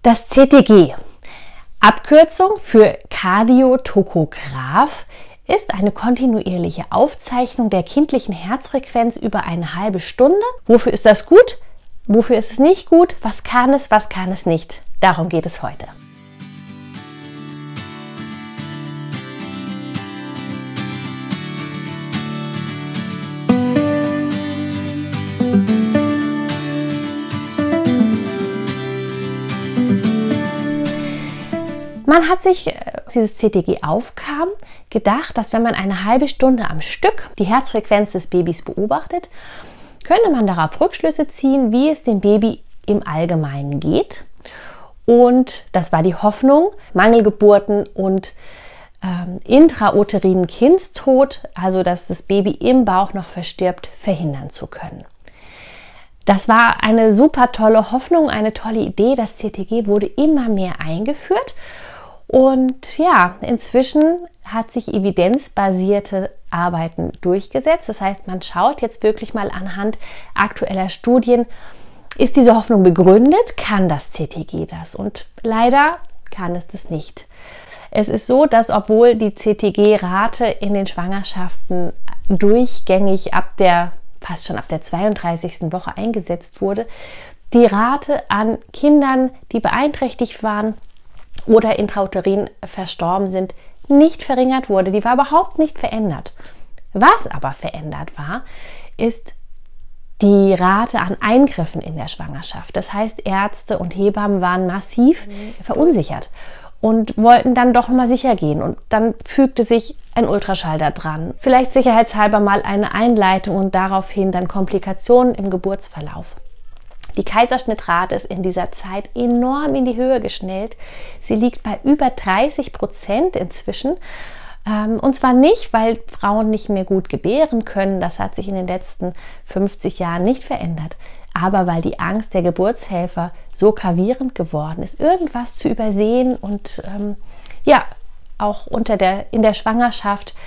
Das CTG, Abkürzung für Kardiotokograph, ist eine kontinuierliche Aufzeichnung der kindlichen Herzfrequenz über eine halbe Stunde. Wofür ist das gut? Wofür ist es nicht gut? Was kann es nicht? Darum geht es heute. Man hat sich, als dieses CTG aufkam, gedacht, dass wenn man eine halbe Stunde am Stück die Herzfrequenz des Babys beobachtet, könnte man darauf Rückschlüsse ziehen, wie es dem Baby im Allgemeinen geht. Und das war die Hoffnung, Mangelgeburten und intrauterinen Kindstod, also dass das Baby im Bauch noch verstirbt, verhindern zu können. Das war eine super tolle Hoffnung, eine tolle Idee. Das CTG wurde immer mehr eingeführt. Und ja, inzwischen hat sich evidenzbasierte Arbeiten durchgesetzt. Das heißt, man schaut jetzt wirklich mal anhand aktueller Studien, ist diese Hoffnung begründet? Kann das CTG das? Und leider kann es das nicht. Es ist so, dass obwohl die CTG-Rate in den Schwangerschaften durchgängig fast schon ab der 32. Woche eingesetzt wurde, die Rate an Kindern, die beeinträchtigt waren oder intrauterin verstorben sind, nicht verringert wurde. Die war überhaupt nicht verändert. Was aber verändert war, ist die Rate an Eingriffen in der Schwangerschaft. Das heißt, Ärzte und Hebammen waren massiv verunsichert und wollten dann doch mal sicher gehen. Und dann fügte sich ein Ultraschall da dran. Vielleicht sicherheitshalber mal eine Einleitung und daraufhin dann Komplikationen im Geburtsverlauf. Die Kaiserschnittrate ist in dieser Zeit enorm in die Höhe geschnellt. Sie liegt bei über 30% inzwischen. Und zwar nicht, weil Frauen nicht mehr gut gebären können. Das hat sich in den letzten 50 Jahren nicht verändert. Aber weil die Angst der Geburtshelfer so gravierend geworden ist, irgendwas zu übersehen und auch in der Schwangerschaft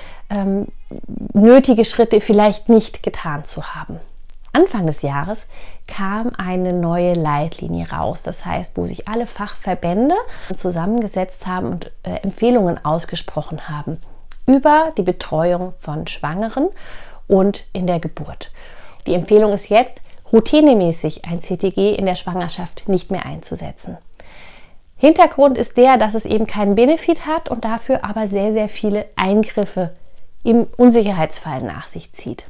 nötige Schritte vielleicht nicht getan zu haben. Anfang des Jahres kam eine neue Leitlinie raus, das heißt, wo sich alle Fachverbände zusammengesetzt haben und Empfehlungen ausgesprochen haben über die Betreuung von Schwangeren und in der Geburt. Die Empfehlung ist jetzt, routinemäßig ein CTG in der Schwangerschaft nicht mehr einzusetzen. Hintergrund ist der, dass es eben keinen Benefit hat und dafür aber sehr, sehr viele Eingriffe im Unsicherheitsfall nach sich zieht.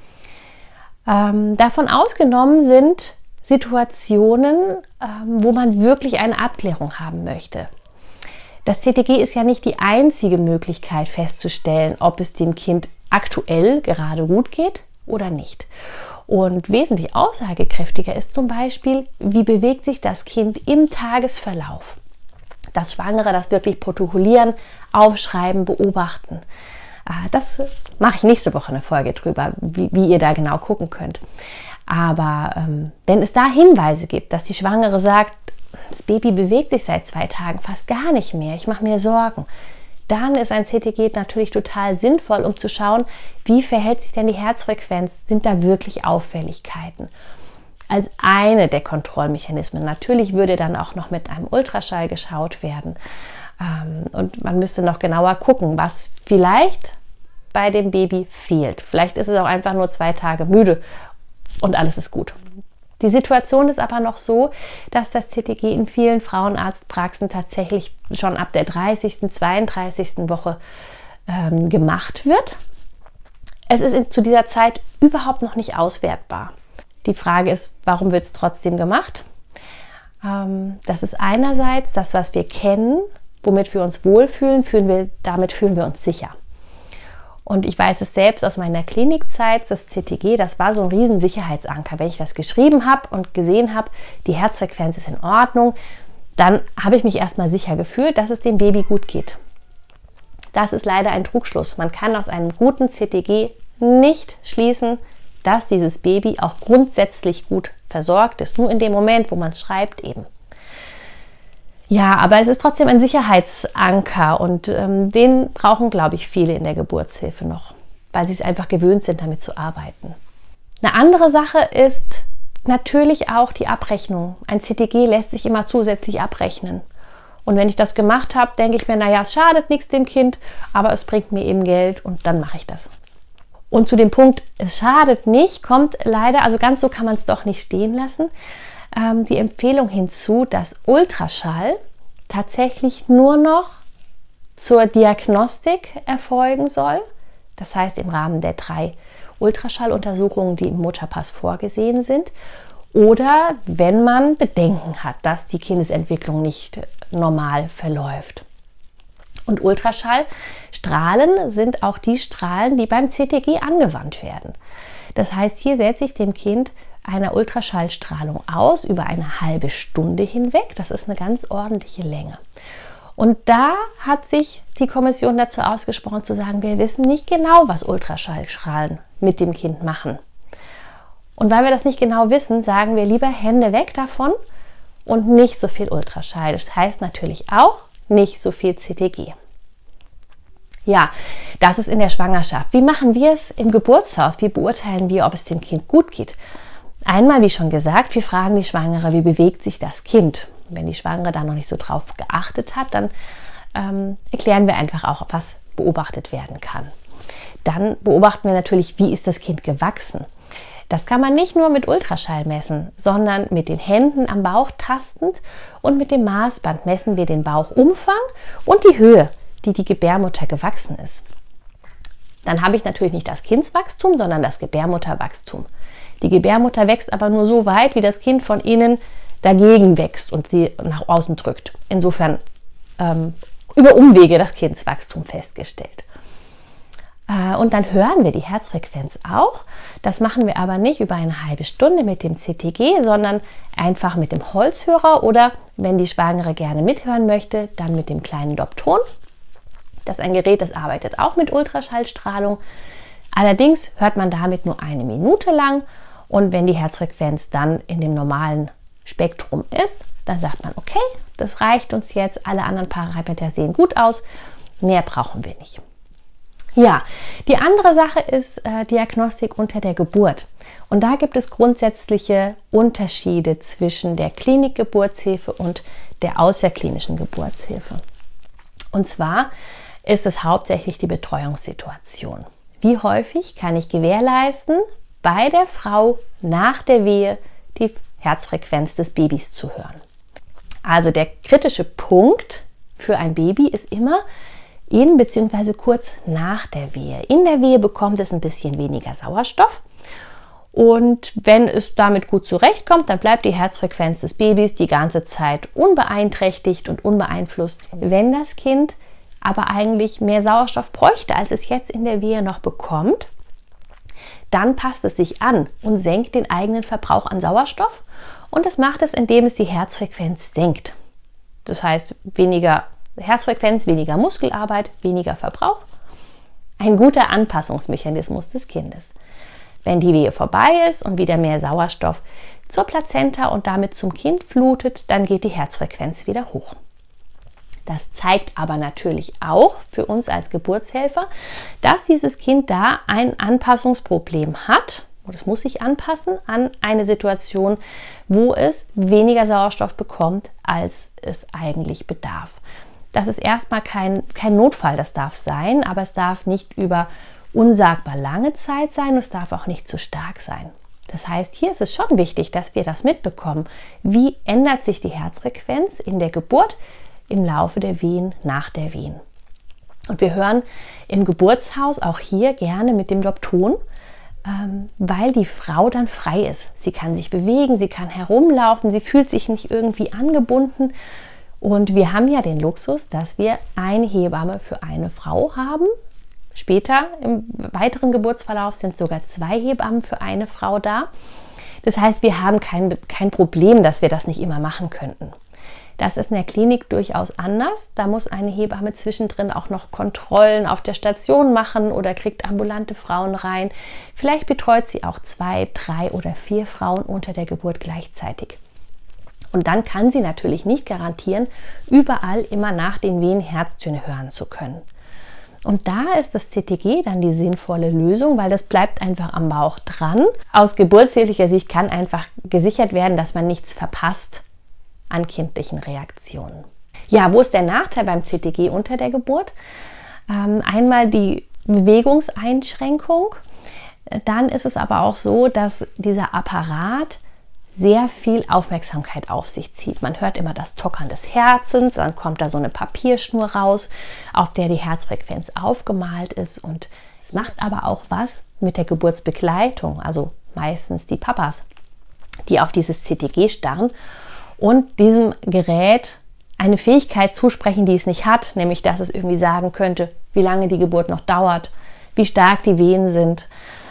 Davon ausgenommen sind Situationen, wo man wirklich eine Abklärung haben möchte. Das CTG ist ja nicht die einzige Möglichkeit festzustellen, ob es dem Kind aktuell gerade gut geht oder nicht. Und wesentlich aussagekräftiger ist zum Beispiel, wie bewegt sich das Kind im Tagesverlauf. Das Schwangere, das wirklich protokollieren, aufschreiben, beobachten. Das mache ich nächste Woche eine Folge drüber, wie ihr da genau gucken könnt. Aber wenn es da Hinweise gibt, dass die Schwangere sagt, das Baby bewegt sich seit 2 Tagen fast gar nicht mehr, ich mache mir Sorgen, dann ist ein CTG natürlich total sinnvoll, um zu schauen, wie verhält sich denn die Herzfrequenz, sind da wirklich Auffälligkeiten. Als eine der Kontrollmechanismen. Natürlich würde dann auch noch mit einem Ultraschall geschaut werden. Und man müsste noch genauer gucken, was vielleicht bei dem Baby fehlt. Vielleicht ist es auch einfach nur 2 Tage müde und alles ist gut. Die Situation ist aber noch so, dass das CTG in vielen Frauenarztpraxen tatsächlich schon ab der 30., 32. Woche gemacht wird. Es ist zu dieser Zeit überhaupt noch nicht auswertbar. Die Frage ist, warum wird es trotzdem gemacht? Das ist einerseits das, was wir kennen, womit wir uns wohlfühlen, damit fühlen wir uns sicher. Und ich weiß es selbst aus meiner Klinikzeit, das CTG, das war so ein riesen Sicherheitsanker. Wenn ich das geschrieben habe und gesehen habe, die Herzfrequenz ist in Ordnung, dann habe ich mich erstmal sicher gefühlt, dass es dem Baby gut geht. Das ist leider ein Trugschluss. Man kann aus einem guten CTG nicht schließen, dass dieses Baby auch grundsätzlich gut versorgt ist. Nur in dem Moment, wo man es schreibt eben. Ja, aber es ist trotzdem ein Sicherheitsanker und den brauchen, glaube ich, viele in der Geburtshilfe noch, weil sie es einfach gewöhnt sind, damit zu arbeiten. Eine andere Sache ist natürlich auch die Abrechnung. Ein CTG lässt sich immer zusätzlich abrechnen. Und wenn ich das gemacht habe, denke ich mir, naja, es schadet nichts dem Kind, aber es bringt mir eben Geld und dann mache ich das. Und zu dem Punkt, es schadet nicht, kommt leider, also ganz so kann man es doch nicht stehen lassen, die Empfehlung hinzu, dass Ultraschall tatsächlich nur noch zur Diagnostik erfolgen soll. Das heißt im Rahmen der 3 Ultraschalluntersuchungen, die im Mutterpass vorgesehen sind. Oder wenn man Bedenken hat, dass die Kindesentwicklung nicht normal verläuft. Und Ultraschallstrahlen sind auch die Strahlen, die beim CTG angewandt werden. Das heißt, hier setze ich dem Kind eine Ultraschallstrahlung aus über eine halbe Stunde hinweg. Das ist eine ganz ordentliche Länge. Und da hat sich die Kommission dazu ausgesprochen zu sagen, wir wissen nicht genau, was Ultraschallstrahlen mit dem Kind machen. Und weil wir das nicht genau wissen, sagen wir lieber Hände weg davon und nicht so viel Ultraschall. Das heißt natürlich auch nicht so viel CTG. Ja, das ist in der Schwangerschaft. Wie machen wir es im Geburtshaus? Wie beurteilen wir, ob es dem Kind gut geht? Einmal, wie schon gesagt, wir fragen die Schwangere, wie bewegt sich das Kind? Wenn die Schwangere da noch nicht so drauf geachtet hat, dann erklären wir einfach auch, was beobachtet werden kann. Dann beobachten wir natürlich, wie ist das Kind gewachsen? Das kann man nicht nur mit Ultraschall messen, sondern mit den Händen am Bauch tastend und mit dem Maßband messen wir den Bauchumfang und die Höhe, die die Gebärmutter gewachsen ist. Dann habe ich natürlich nicht das Kindswachstum, sondern das Gebärmutterwachstum. Die Gebärmutter wächst aber nur so weit, wie das Kind von innen dagegen wächst und sie nach außen drückt. Insofern über Umwege das Kindswachstum festgestellt. Und dann hören wir die Herzfrequenz auch. Das machen wir aber nicht über eine halbe Stunde mit dem CTG, sondern einfach mit dem Holzhörer oder, wenn die Schwangere gerne mithören möchte, dann mit dem kleinen Dopton. Das ist ein Gerät, das arbeitet auch mit Ultraschallstrahlung. Allerdings hört man damit nur 1 Minute lang und wenn die Herzfrequenz dann in dem normalen Spektrum ist, dann sagt man, okay, das reicht uns jetzt, alle anderen Parameter sehen gut aus, mehr brauchen wir nicht. Ja, die andere Sache ist Diagnostik unter der Geburt. Und da gibt es grundsätzliche Unterschiede zwischen der Klinikgeburtshilfe und der außerklinischen Geburtshilfe. Und zwar ist es hauptsächlich die Betreuungssituation. Wie häufig kann ich gewährleisten, bei der Frau nach der Wehe die Herzfrequenz des Babys zu hören? Also der kritische Punkt für ein Baby ist immer in bzw. kurz nach der Wehe. In der Wehe bekommt es ein bisschen weniger Sauerstoff und wenn es damit gut zurechtkommt, dann bleibt die Herzfrequenz des Babys die ganze Zeit unbeeinträchtigt und unbeeinflusst. Wenn das Kind aber eigentlich mehr Sauerstoff bräuchte, als es jetzt in der Wehe noch bekommt, dann passt es sich an und senkt den eigenen Verbrauch an Sauerstoff und es macht es, indem es die Herzfrequenz senkt. Das heißt, weniger Herzfrequenz, weniger Muskelarbeit, weniger Verbrauch. Ein guter Anpassungsmechanismus des Kindes. Wenn die Wehe vorbei ist und wieder mehr Sauerstoff zur Plazenta und damit zum Kind flutet, dann geht die Herzfrequenz wieder hoch. Das zeigt aber natürlich auch für uns als Geburtshelfer, dass dieses Kind da ein Anpassungsproblem hat. Und es muss sich anpassen an eine Situation, wo es weniger Sauerstoff bekommt, als es eigentlich bedarf. Das ist erstmal kein Notfall, das darf sein, aber es darf nicht über unsagbar lange Zeit sein und es darf auch nicht zu stark sein. Das heißt, hier ist es schon wichtig, dass wir das mitbekommen. Wie ändert sich die Herzfrequenz in der Geburt im Laufe der Wehen, nach der Wehen? Und wir hören im Geburtshaus auch hier gerne mit dem Dopton, weil die Frau dann frei ist. Sie kann sich bewegen, sie kann herumlaufen, sie fühlt sich nicht irgendwie angebunden. Und wir haben ja den Luxus, dass wir eine Hebamme für eine Frau haben. Später im weiteren Geburtsverlauf sind sogar 2 Hebammen für eine Frau da. Das heißt, wir haben kein Problem, dass wir das nicht immer machen könnten. Das ist in der Klinik durchaus anders. Da muss eine Hebamme zwischendrin auch noch Kontrollen auf der Station machen oder kriegt ambulante Frauen rein. Vielleicht betreut sie auch 2, 3 oder 4 Frauen unter der Geburt gleichzeitig. Und dann kann sie natürlich nicht garantieren, überall immer nach den Wehen Herztöne hören zu können. Und da ist das CTG dann die sinnvolle Lösung, weil das bleibt einfach am Bauch dran. Aus geburtshilflicher Sicht kann einfach gesichert werden, dass man nichts verpasst an kindlichen Reaktionen. Ja, wo ist der Nachteil beim CTG unter der Geburt? Einmal die Bewegungseinschränkung. Dann ist es aber auch so, dass dieser Apparat sehr viel Aufmerksamkeit auf sich zieht. Man hört immer das Tockern des Herzens, dann kommt da so eine Papierschnur raus, auf der die Herzfrequenz aufgemalt ist, und es macht aber auch was mit der Geburtsbegleitung, also meistens die Papas, die auf dieses CTG starren und diesem Gerät eine Fähigkeit zusprechen, die es nicht hat, nämlich dass es irgendwie sagen könnte, wie lange die Geburt noch dauert, wie stark die Wehen sind,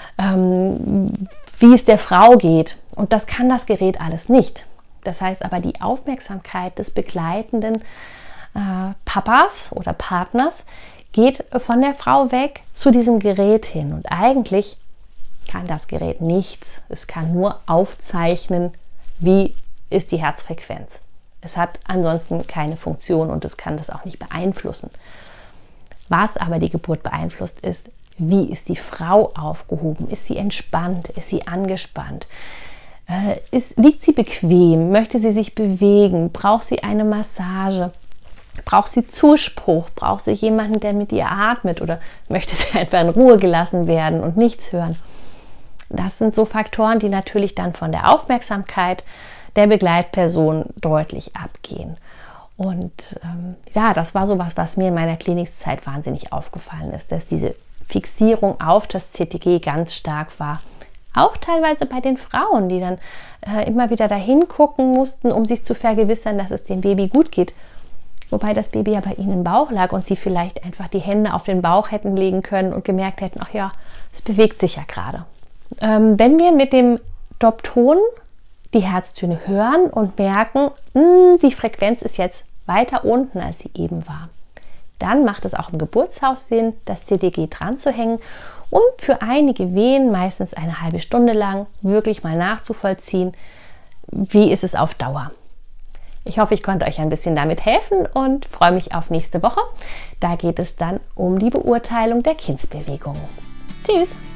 wie es der Frau geht. Und das kann das Gerät alles nicht. Das heißt aber, die Aufmerksamkeit des begleitenden Papas oder Partners geht von der Frau weg zu diesem Gerät hin. Und eigentlich kann das Gerät nichts. Es kann nur aufzeichnen, wie ist die Herzfrequenz. Es hat ansonsten keine Funktion und es kann das auch nicht beeinflussen. Was aber die Geburt beeinflusst, ist, wie ist die Frau aufgehoben? Ist sie entspannt? Ist sie angespannt? Liegt sie bequem? Möchte sie sich bewegen? Braucht sie eine Massage? Braucht sie Zuspruch? Braucht sie jemanden, der mit ihr atmet? Oder möchte sie einfach in Ruhe gelassen werden und nichts hören? Das sind so Faktoren, die natürlich dann von der Aufmerksamkeit der Begleitperson deutlich abgehen. Und ja, das war sowas, was mir in meiner Klinikzeit wahnsinnig aufgefallen ist, dass diese Fixierung auf das CTG ganz stark war. Auch teilweise bei den Frauen, die dann immer wieder dahin gucken mussten, um sich zu vergewissern, dass es dem Baby gut geht. Wobei das Baby ja bei ihnen im Bauch lag und sie vielleicht einfach die Hände auf den Bauch hätten legen können und gemerkt hätten, ach ja, es bewegt sich ja gerade. Wenn wir mit dem Dopton die Herztöne hören und merken, die Frequenz ist jetzt weiter unten, als sie eben war, dann macht es auch im Geburtshaus Sinn, das CTG dran zu hängen, um für einige Wehen, meistens eine halbe Stunde lang, wirklich mal nachzuvollziehen, wie ist es auf Dauer. Ich hoffe, ich konnte euch ein bisschen damit helfen und freue mich auf nächste Woche. Da geht es dann um die Beurteilung der Kindsbewegung. Tschüss!